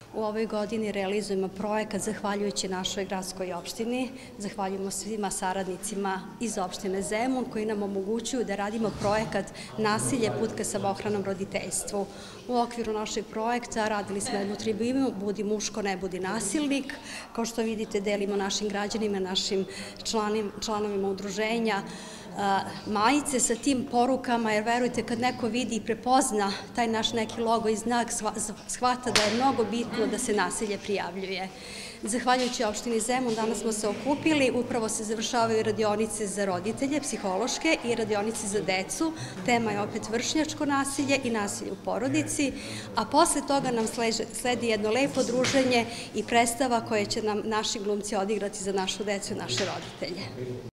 U ovoj godini realizujemo projekat zahvaljujući našoj gradskoj opštini. Zahvaljujemo svima saradnicima iz opštine Zemun koji nam omogućuju da radimo projekat Nasilje put ka samohranom roditeljstvu. U okviru našeg projekta radili smo jednu tribinu Budi muško, ne budi nasilnik. Kao što vidite, delimo našim građanima, našim članovima udruženja majice sa tim porukama, jer verujte, kad neko vidi i prepozna taj naš neki logo i znak, shvata da je mnogo bitno da se nasilje prijavljuje. Zahvaljujući opštini Zemun danas smo se okupili, upravo se završavaju radionice za roditelje, psihološke i radionice za decu. Tema je opet vršnjačko nasilje i nasilje u porodici, a posle toga nam sledi jedno lepo druženje i predstava koje će nam naši glumci odigrati za našu decu i naše roditelje.